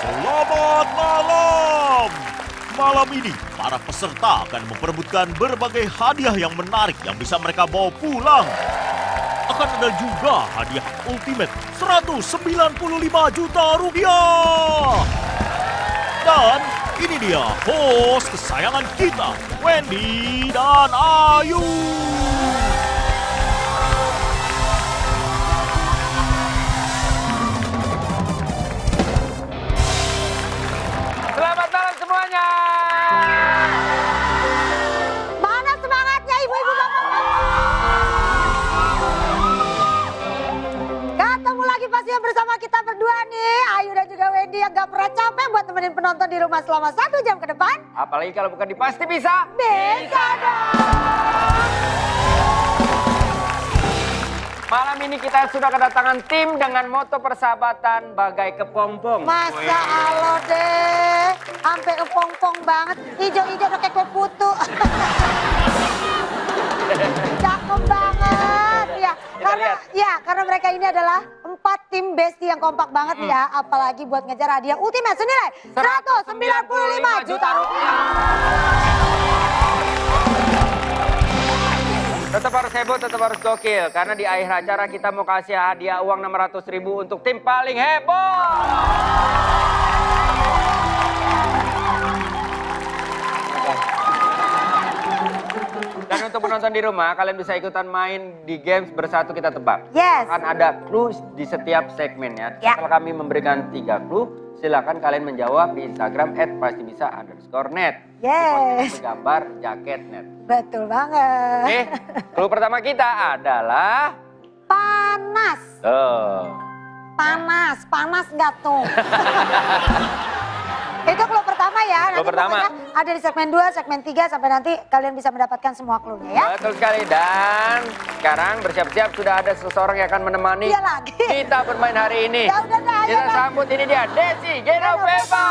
Selamat malam! Malam ini, para peserta akan memperebutkan berbagai hadiah yang menarik yang bisa mereka bawa pulang. Akan ada juga hadiah ultimate 195 juta rupiah. Dan ini dia host kesayangan kita, Wendy dan Ayu. Selamat malam semuanya. Mana semangatnya ibu-ibu bapak-bapak? Ketemu lagi pastinya bersama kita berdua nih, Ayu dan juga Wendy yang gak pernah capek buat temenin penonton di rumah selama 1 jam ke depan. Apalagi kalau bukan di Pasti Bisa. Bisa dong. Malam ini kita sudah kedatangan tim dengan moto persahabatan bagai kepompong. Masa Allah deh, sampai kepompong banget, hijau-hijau udah kayak kue putu. Cakep banget ya. Karena mereka ini adalah 4 tim bestie yang kompak banget ya. Apalagi buat ngejar hadiah ultimate senilai 195 juta rupiah. Tetap harus heboh, tetap harus gokil. Karena di akhir acara kita mau kasih hadiah uang 600.000 untuk tim paling heboh. Dan untuk penonton di rumah, kalian bisa ikutan main di games bersatu kita tebak. Yes. Akan ada clue di setiap segmennya. Ya. Setelah kami memberikan 3 clue, silakan kalian menjawab di Instagram @pastiBisa_net. Yes. Gambar jaket net. Betul banget. Oke, clue pertama kita adalah Panas. Panas nggak tuh? Itu clue pertama ya. Clue pertama. Pokoknya ada di segmen 2, segmen 3 sampai nanti kalian bisa mendapatkan semua clue-nya ya. Betul sekali. Dan sekarang bersiap-siap sudah ada seseorang yang akan menemani Iya lagi. kita bermain hari ini. Ya udah dah, ayo Kita dah. sambut, ini dia Desi Genoveva.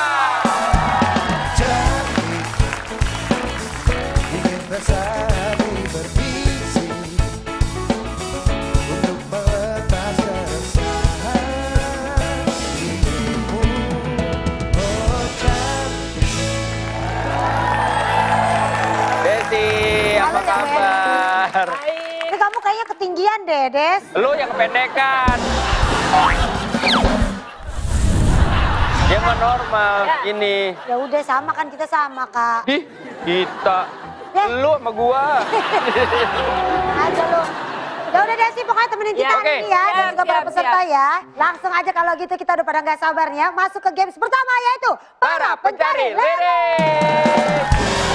Desi, apa Halo, kabar? Ini kamu kayaknya ketinggian deh, Des. Lu yang kependekan. Dia mah normal ini. Ya udah sama kan kita sama, Kak. Ih, kita. Ya. Lu sama gua. Aja lu. Ya udah Desi, pokoknya temenin kita Ya, hari oke. ini ya. Dan juga para Siap, peserta ya. Langsung aja kalau gitu kita udah pada nggak sabarnya masuk ke games pertama yaitu Para pencari lirik.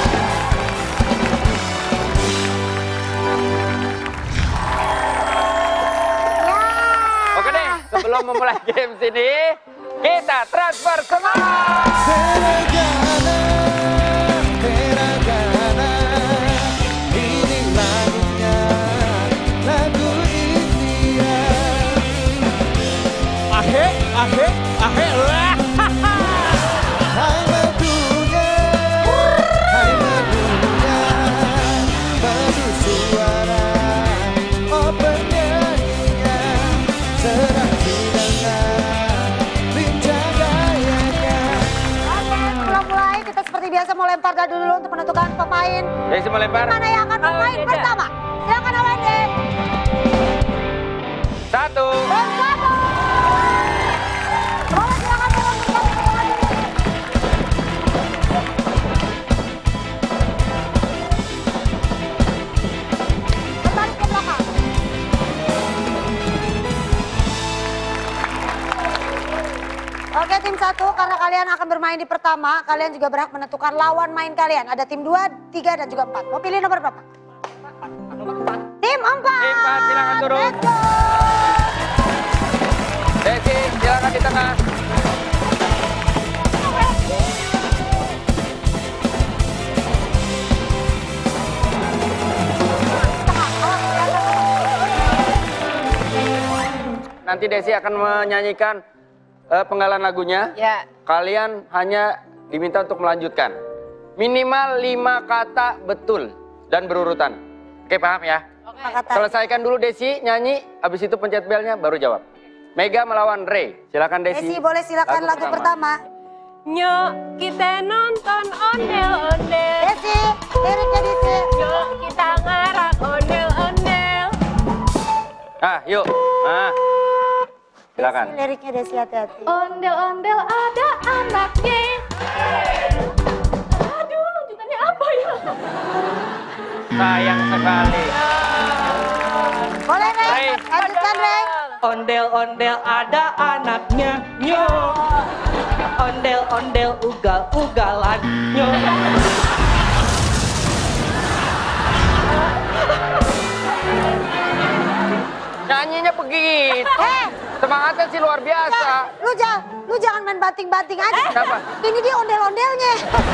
Ya. Oke deh, sebelum memulai games ini, kita transfer semangat. Sebelum mulai kita seperti biasa mau lempar dadu dulu untuk menentukan pemain. Desi mau lempar. Mana yang akan bermain iya, iya. pertama? Silakan Awende. 1. Bersatu. Bola silakan bola bersatu. Kembali ke belakang. Oke tim 1, karena kalian akan bermain di pertama, kalian juga berhak menentukan lawan main kalian. Ada tim 2, 3, dan juga 4. Mau pilih nomor berapa? Tim 4. Tim 4, silakan turun. Let's go. Desi, silakan di tengah. Nanti Desi akan menyanyikan penggalan lagunya. Ya. Kalian hanya diminta untuk melanjutkan. Minimal 5 kata betul dan berurutan. Oke, paham ya? Kata. Selesaikan dulu Desi nyanyi, habis itu pencet belnya baru jawab. Mega melawan Ray. Silakan Desi. Desi boleh silakan lagu pertama. Nyok kita nonton ondel-ondel. Desi, liriknya Desi. Nyok kita ngarak ondel-ondel. Yuk. Silakan. Desi, liriknya Desi, hati-hati. Ondel-ondel ada anaknya. Aduh, lanjutannya apa ya? Sayang sekali. Boleh Ray, lanjutkan Ray. Ondel-ondel ada anaknya, nyo. Ondel-ondel ugal-ugalan, nyo. Nyanyinya begitu. Semangatnya sih luar biasa. Lu jangan main banting-banting aja. Kenapa? Ini dia ondel-ondelnya.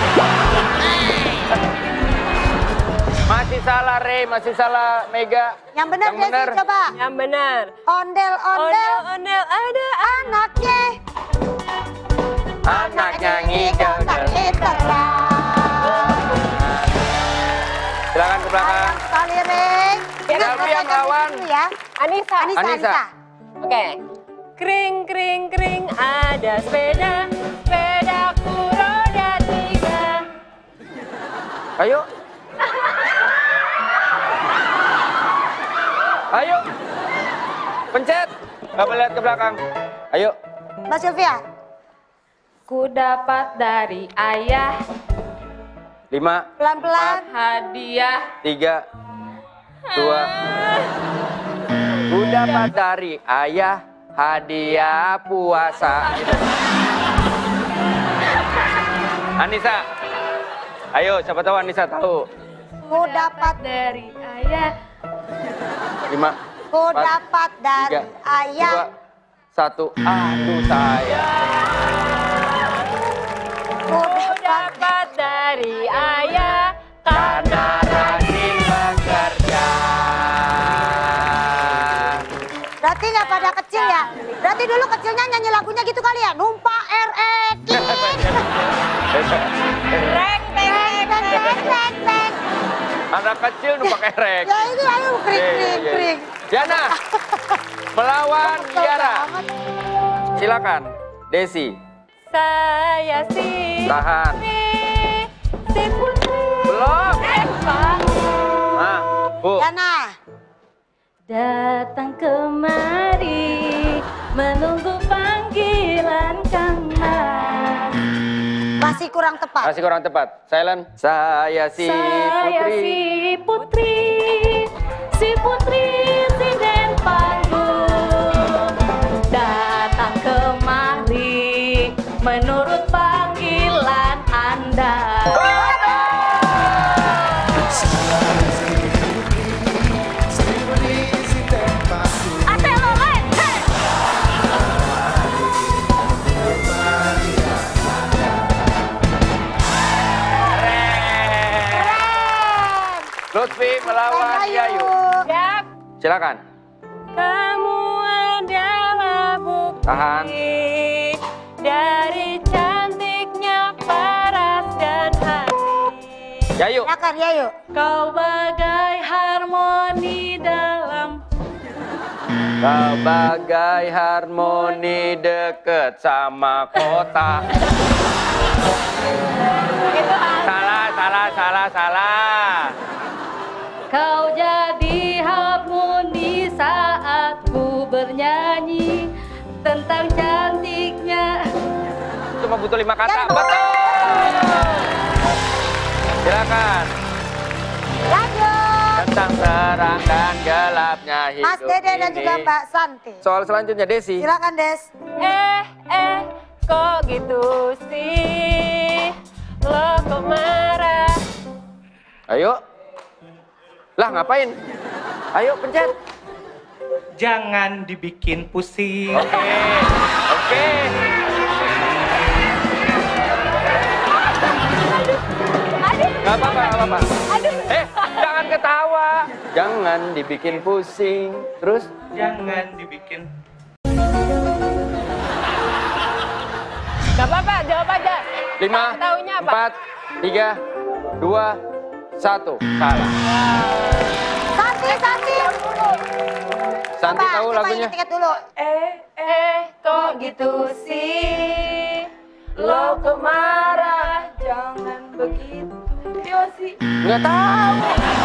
Masih salah Ray, masih salah Mega. Yang benar Desi coba. Yang benar. Ondel-ondel Ondel-ondel ada anaknya. Anaknya ngigau dan silakan ke belakang. Sayang sekali Ray. Selvi yang melawan. Ya. Anissa. Anissa. Oke. Kring kring kring ada sepeda, sepedaku roda 3. Ayo. Ayo. Pencet. Gak boleh lihat ke belakang. Ayo. Mbak Sylvia. Ku dapat dari ayah 5, Pelan-pelan. hadiah. 3, 2. Ku dapat dari ayah hadiah puasa. Anissa. Ayo, siapa tahu Anissa tahu. Ku dapat dari ayah. 5, Ku dapat dari 3, ayah. 2, 1. Aduh sayang. Ku Ku dapat dari ayah karena rajin bekerja. Berarti nggak pada kecil ya? Berarti dulu kecilnya nyanyi lagunya gitu kali ya? Numpak RX. reng teng teng. Anak kecil numpak erek. Ya ini ayo kering. Jana melawan Kesel Tiara. banget. Silakan, Desi. Saya si Tahan. si putri. Belum. Pak. Bu. Yana. Datang kemari menunggu panggilan Kang Mas. Masih kurang tepat. Masih kurang tepat. Silent. Saya si Putri. si putri sinden panggung. Datang kemari menurut panggilan Anda. Lutfi melawan Yayu. Siap. Silakan. Kamu adalah bukti Tahan. dari cantiknya paras dan hati. Yayu. Silakan Yayu. Kau bagai harmoni dalam. Kau bagai harmoni deket sama kota. Itu Salah. Kau jadi harmoni saat ku bernyanyi tentang cantiknya. Cuma butuh 5 kata. Ya, Betul. Silakan. Lanjut. Tentang terang dan gelapnya hidup Mas Dede dan ini. juga Mbak Santi. Soal selanjutnya Desi. Silakan Des. Kok gitu sih? Lo kok marah? Ayo. Lah ngapain? Ayo pencet. Jangan dibikin pusing. Oke. Gak apa-apa. Jangan ketawa. Jangan dibikin pusing. Terus? Jangan dibikin. Gak apa-apa, jawab aja. 5, Taunya apa? 4, 3, 2, 1. Salah. Santi. Santi tahu coba lagunya? ingat-ingat dulu. Kok gitu sih? Lo kemarah, jangan begitu. Yosi. Nggak tahu.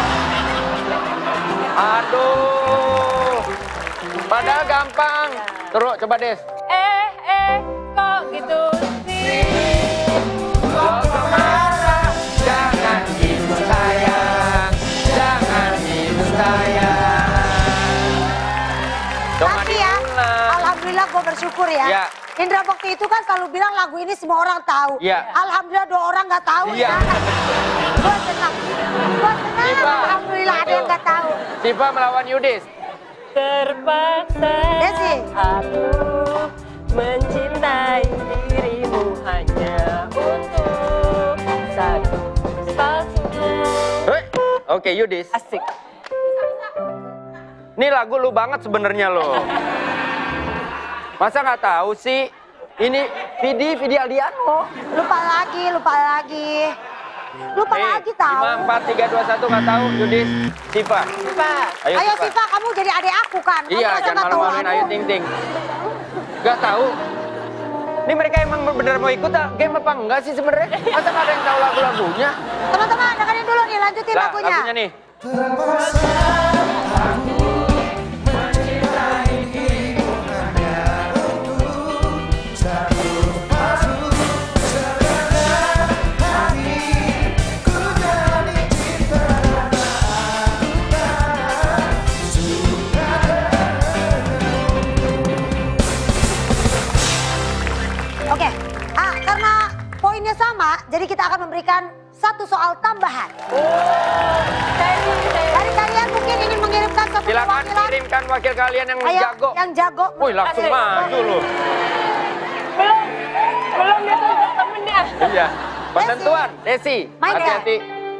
Aduh. Padahal gampang. Terus coba Des. Kok gitu sih? Lo kemarah, jangan gitu sayang. Jangan gitu sayang. Coba Tapi ya, diulang. alhamdulillah gue bersyukur ya. Ya. Indra Bekti itu kan selalu bilang lagu ini semua orang tahu. Ya. Alhamdulillah 2 orang nggak tahu Iya. ya. Gue senang. Siva. Alhamdulillah ada yang nggak tahu. Siva melawan Yudis. Terpaksa Desi. aku mencintai dirimu hanya untuk satu palsu. Hei. Oke Yudis. Asik. Ini lagu lu banget sebenarnya lo. Masa nggak tahu sih? Ini Vidi Aldiano. Lupa lagi. Lupa lagi tahu. 5, 4, 3, 2, 1 nggak tahu. Yudis, Siva. Ayo Siva, kamu jadi adik aku kan? Kamu Iya, masa jangan nggak tahu malu-maluin lagu? Ayu Ting Ting. Nggak tahu. Ini mereka emang bener mau ikut game apa enggak sih sebenarnya? Masa nggak ada yang tahu lagu-lagunya? Teman-teman, dengerin dulu nih, lanjutin Lah, lagunya. lagunya nih. Oke, karena poinnya sama, jadi kita akan memberikan 1 soal tambahan. Dari kalian mungkin ingin mengirimkan satu Silakan perwakilan. kirimkan wakil kalian yang Ayo, jago. yang jago. Wih, langsung Asik. maju loh. Belum dia tuh temennya. Iya. Penentuan, Desi. Main nggak? Hati-hati.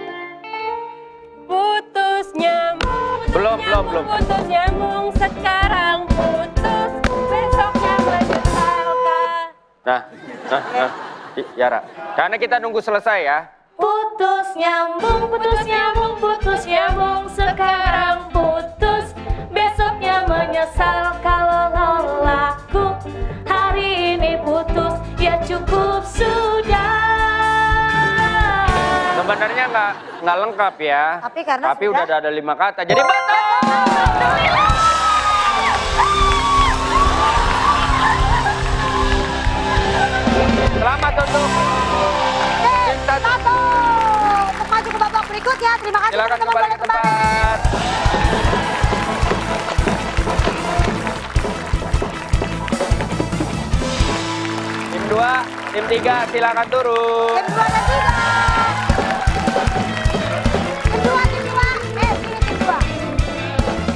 Putus nyambung. Belum. Putus nyambung sekarang putus. Besoknya menyesalkan. Nah. Yara. Karena kita nunggu selesai ya. Putus nyambung sekarang putus. Besoknya menyesal kalau laku. Hari ini putus ya cukup sudah. Sebenarnya nggak lengkap ya. Tapi udah ada 5 kata. Jadi betul. Selamat untuk tim satu. Satu. Untuk maju ke babak berikutnya. Terima kasih Silakan teman-teman. kembali ke tempat. Tim 2, tim 3 silakan turun. Tim 2 dan 3. Tim 2. Sini tim 2.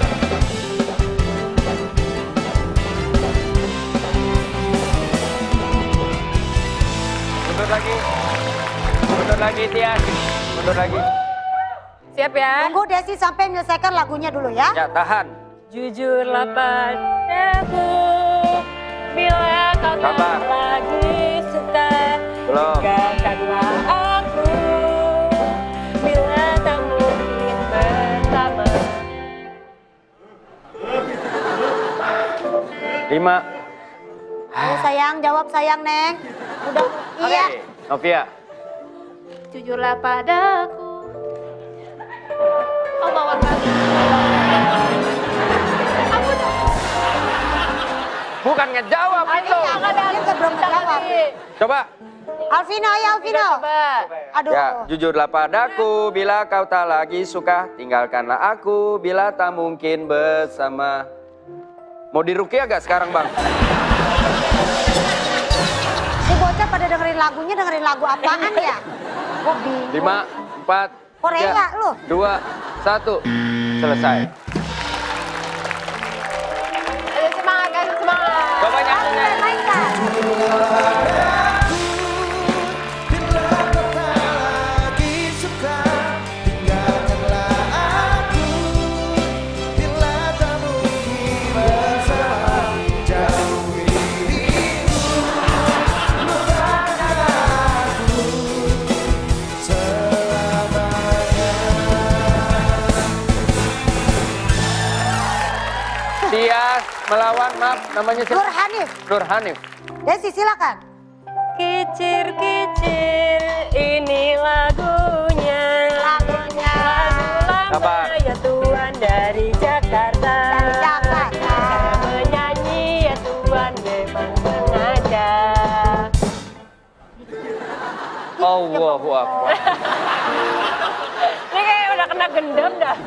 Mundur lagi Tian. Mundur lagi. Siap ya? Tunggu Desi sampai menyelesaikan lagunya dulu ya. Ya tahan. Jujurlah padaku, bila kau tak Sabar. lagi suka, Belum. tinggalkanlah aku, bila tak mungkin bersama. 5. Ayo sayang, jawab sayang Neng. Udah, iya. Novia. Jujurlah padaku. Allah Akbar. Bukan ngejawab itu. Dia belum menjawab. Coba. Alvino, ayo Alvino. Coba. Aduh. Ya, jujurlah padaku bila kau tak lagi suka, tinggalkanlah aku bila tak mungkin bersama. Mau diruqyah gak sekarang, Bang? Ini bocah pada dengerin lagunya, dengerin lagu apaan ya? Gue bingung. 5, 4, Korea lu. 2, 1. Selesai. Ayo semangat, ayo semangat. Coba nyanyinya. Mainkan. Tia melawan, maaf, namanya siapa? Nur Hanif. Nur Hanif. Desi silakan. Kicir-kicir ini lagunya. Lagunya. Lagu Sabar. lama ya Tuhan dari Jakarta. Dari Jakarta. Saya menyanyi ya Tuhan memang sengaja. Allahu Akbar. Ini kayak udah kena gendam dah.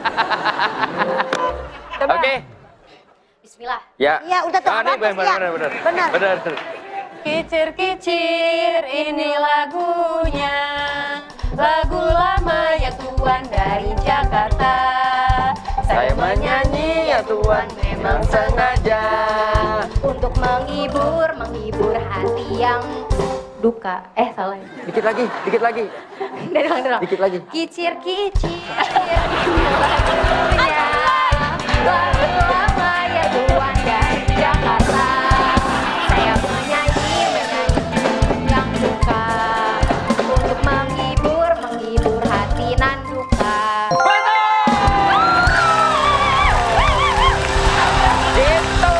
Coba. Oke. Bismillah. Ya. Iya, udah tahu. Ah, ini Bagus, benar, ya. benar. Benar. Benar. Kicir-kicir ini lagunya. Lagu lama ya Tuhan dari Jakarta. Saya menyanyi ya Tuhan memang sengaja. Untuk menghibur hati yang duka. Salah ya. Dikit lagi, dikit lagi. Dari ulang. Dikit lagi. Kicir-kicir lagunya. Lagu lama ya Tuhan dari Jakarta. Saya menyanyi yang suka. Untuk menghibur hati nan duka. Gitu.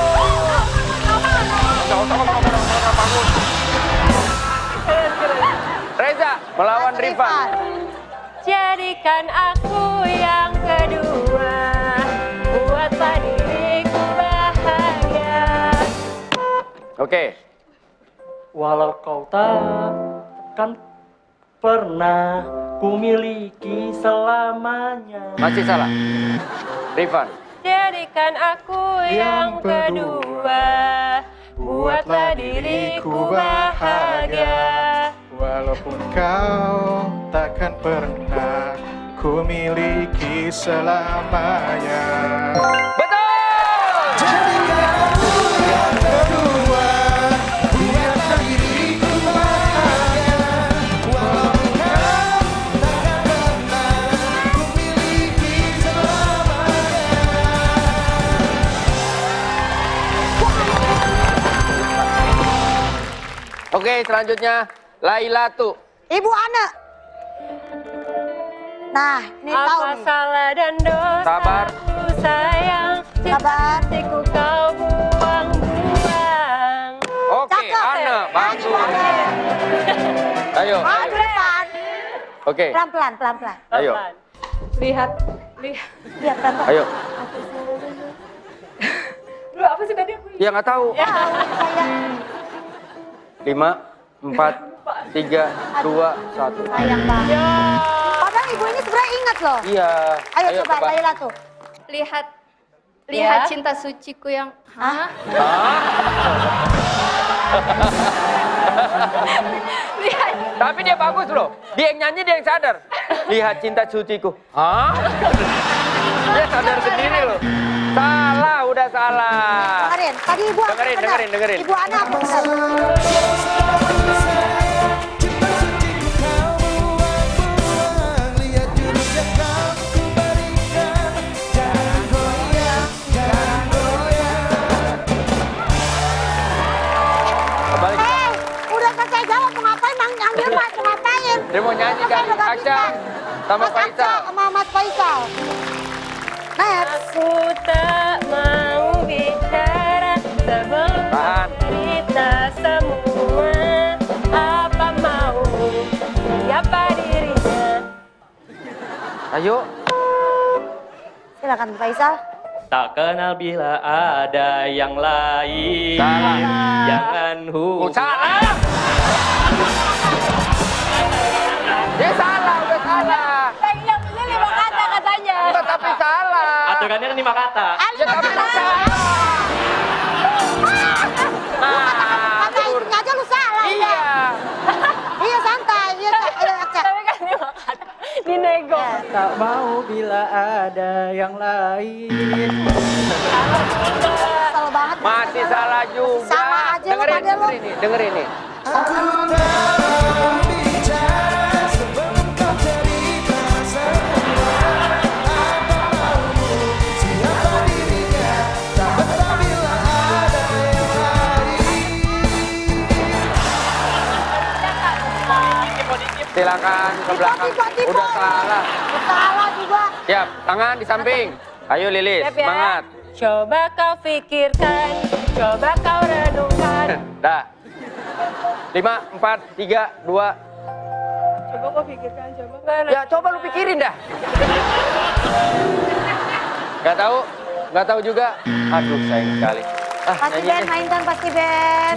Reza melawan Rifan. Jadikan aku yang kedua, buatlah diriku bahagia. Oke. Walau kau takkan pernah ku miliki selamanya. Masih salah. Rifan. Jadikan aku yang kedua, buatlah diriku bahagia. Walaupun kau takkan pernah ku miliki selamanya. Betul. Jadikan aku yang kedua, buatlah diriku bahagia. Walaupun kau takkan pernah ku miliki selamanya. Oke, selanjutnya Lailatu. Ibu Ana. Nah, ini tahu Apa nih. salah dan dosa Sabar. ku sayang, Sabar. hatiku kau buang-buang. Oke, Cakep. Ana, Nyanyi, bagus. Ana. Ayo, Maju depan. oke, Pelan-pelan, pelan-pelan. ayo, Lihat. Lihat pelan-pelan. ayo. Lu apa sih tadi aku? Ya nggak tahu. Tahu, sayang. 5, 4, 3, 2, 1. Sayang banget. Padahal ibu ini sebenarnya ingat loh. Iya. Ayo coba Laila tuh. Lihat Ya. cinta suciku yang Hah? lihat Tapi dia bagus loh. Dia yang nyanyi, dia yang sadar. Lihat cinta suciku. Hah? Dia sadar sendiri loh. Salah, udah salah. Dengerin, tadi ibu Ana Dengerin, benar. dengerin. Ibu Ana apa benar? Cinta suciku kau buang-buang. Lihat jurus yang kau ku berikan. Jangan goyah, jangan goyah. Kembali. Udah selesai jawab, mau ngapain? Manggil Mas, mau ngapain? Dia mau nyanyi kan? Udah bagus, Aksa kan? sama Mas Aksa Faisal. sama Mas Faisal. Next. aku tak mau bicara sebelum Tahan. cerita semua apa mau siapa dirinya. Ayo. Silakan Faisal. Tak kenal bila ada yang lain. Salah. Jangan Oh, salah. Dia salah, udah salah. Yang ini 5 kata katanya. Tetapi salah. Aturannya kan 5 kata. Ya tapi salah. Nah, Kata ini aja lu salah. iya. Iya santai. Iya, Aksa. Tapi kan 5 kata. Dinego. Tak mau bila ada yang lain. Kesel banget. Masih salah juga. Sama aja lu dengerin, pada lu. dengerin nih, dengerin nih. Aku tak bicara sebelum kau cerita semua. Apa maumu, siapa dirinya, tak betah bila ada yang lain. Silakan ke belakang. Tiba-tiba. Udah salah. Salah juga. Siap, tangan di samping. Ayo Lilis, Siap ya. semangat. Coba kau pikirkan, coba kau renungkan. Dah. 5, 4, 3, 2. Coba kau pikirkan, coba kau renungkan. Ya coba lu pikirin dah. Gak tahu juga. Aduh sayang sekali. Pasti Ben, mainkan pasti Ben.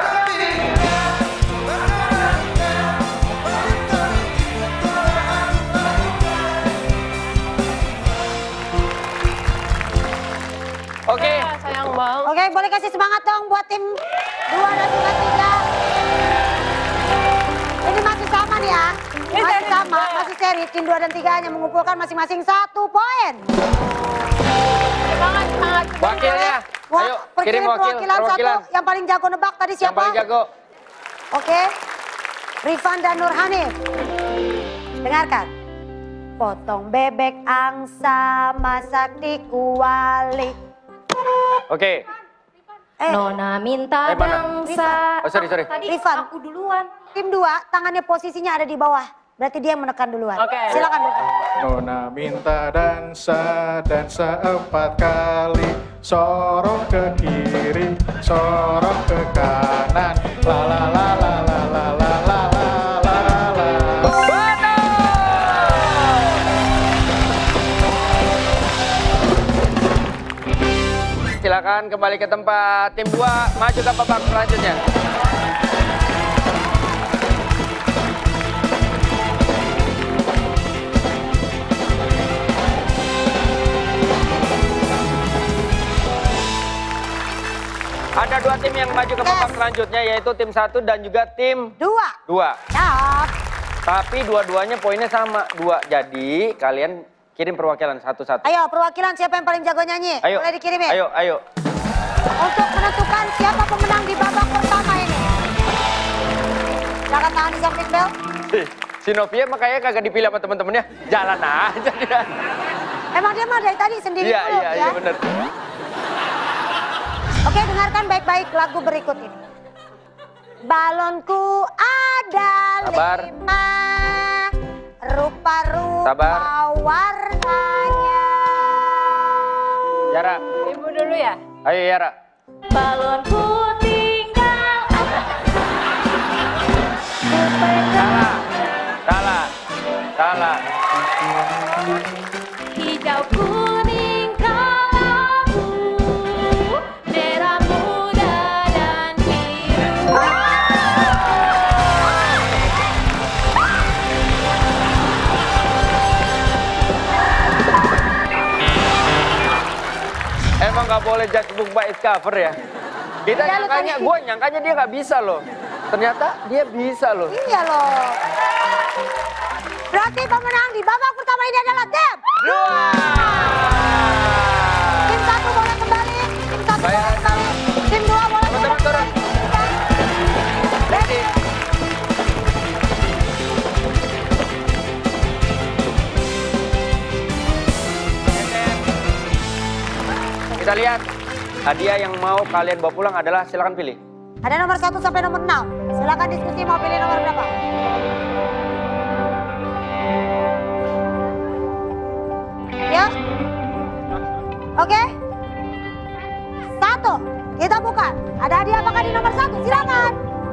Oke. Sayang banget. Oke, boleh kasih semangat dong buat tim 2 dan juga 3. Ini masih sama nih ya. Masih sama, masih seri. Tim 2 dan 3 hanya mengumpulkan masing-masing 1 poin. Semangat, semangat. Wakilnya. Ayo kirim wakil. Perwakilan Perwakilan. satu. Yang paling jago nebak tadi Yang siapa? paling jago. Oke. Rifan dan Nur Hanif. Dengarkan. Potong bebek angsa, masak di kuali. Oke. Nona minta mana? dansa. Oh sorry. Tadi Rifan. aku duluan. Tim 2 tangannya posisinya ada di bawah. Berarti dia yang menekan duluan. Oke. Silakan Rifan. Nona minta dansa 4 kali. Sorong ke kiri, sorong ke kanan. La la la la la la la la la la la. Silakan kembali ke tempat. Tim 2 maju ke babak selanjutnya. Ada 2 tim yang maju ke babak selanjutnya, yaitu tim 1 dan juga tim 2. 2. Siap. Tapi dua-duanya poinnya sama 2. Jadi kalian kirim perwakilan satu-satu. Ayo perwakilan siapa yang paling jago nyanyi? Ayo. Boleh dikirimin? Ayo. Untuk menentukan siapa pemenang di babak pertama ini. Silakan tangan di samping bel. Si Novia makanya kagak dipilih sama temen-temennya. Jalan aja dia. Emang dia mah dari tadi sendiri dulu ya. Iya bener. Oke, dengarkan baik-baik lagu berikut ini. Balonku ada Sabar. 5, rupa-rupa Sabar. warnanya. Yara. Ibu dulu ya. Ayo Yara. Balonku tinggal. Salah. Hijau kuning kalabu, merah muda dan biru. Emang nggak boleh judge book by its cover ya? Kita Ya, lu nyangkanya, tadi- gue nyangkanya dia nggak bisa loh. Ternyata dia bisa loh. Iya loh. Berarti pemenang di babak pertama ini adalah tim 2. Tim 1 boleh kembali. Tim 1 boleh Bayaran kembali. Tim 2 boleh Turun, turun. Ready? Kita lihat hadiah yang mau kalian bawa pulang adalah silakan pilih. Ada nomor 1 sampai nomor 6. Silakan diskusi mau pilih nomor berapa. Ya. Oke. 1. Kita buka. Ada hadiah apakah di nomor 1? Silakan.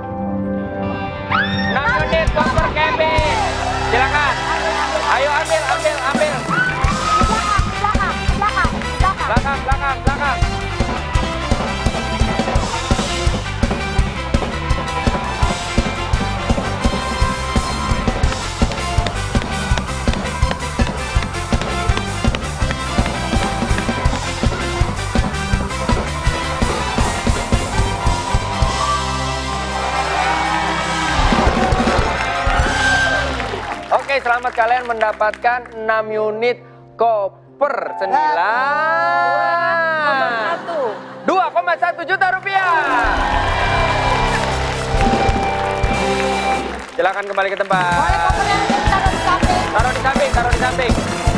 6 unit koper camping. Silakan. Ayo ambil. Belakang. Oke, selamat kalian mendapatkan 6 unit koper senilai 2,1 juta rupiah. Silakan kembali ke tempat. Boleh kopernya taruh di samping. Taruh di samping.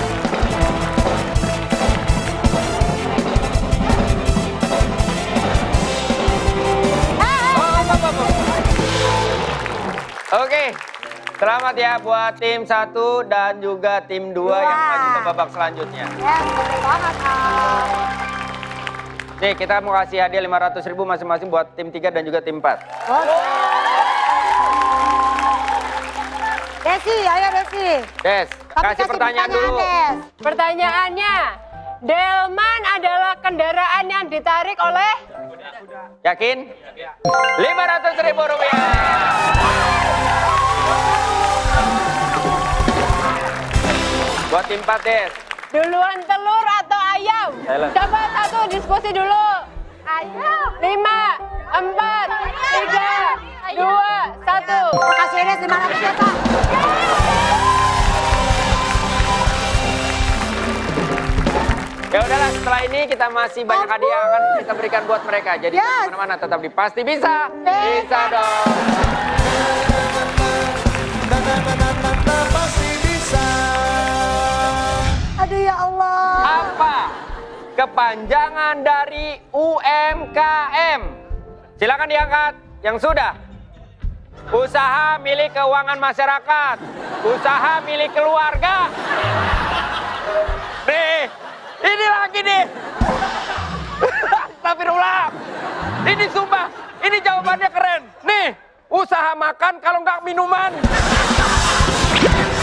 Oke, selamat ya buat tim 1 dan juga tim 2 yang maju ke babak selanjutnya. Ya, betul banget. Nih, kita mau kasih hadiah 500.000 masing-masing buat tim 3 dan juga tim 4. Desi, ayo Desi. Des, kasih pertanyaan dulu. Des. Pertanyaannya, delman adalah kendaraan yang ditarik oleh... Yakin? 500.000 rupiah. Buat tim 4, Des. Duluan telur atau ayam? Thailand. Coba satu diskusi dulu. Ayam. 5, 4, 3, 2, 1. Makasih Des, 500 ya, Kak. Ya udahlah, setelah ini kita masih banyak hadiah akan kita berikan buat mereka. Jadi kemana-mana tetap di Pasti Bisa. Bisa dong. Pasti bisa. Aduh ya Allah. Apa kepanjangan dari UMKM? Silakan diangkat yang sudah. Usaha milik keuangan masyarakat. Usaha milik keluarga. Nih, ini lagi nih. Astagfirullah. Ini sumpah, ini jawabannya keren. Nih, usaha makan kalau nggak minuman.